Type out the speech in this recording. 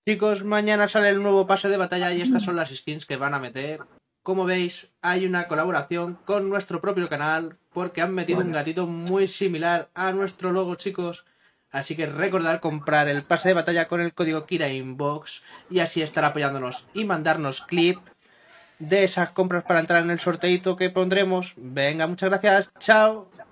Chicos, mañana sale el nuevo pase de batalla y estas son las skins que van a meter. Como veis, hay una colaboración con nuestro propio canal porque han metido un gatito muy similar a nuestro logo, chicos. Así que recordad comprar el pase de batalla con el código KiraInbox y así estar apoyándonos y mandarnos clip de esas compras para entrar en el sorteito que pondremos. Venga, muchas gracias, chao.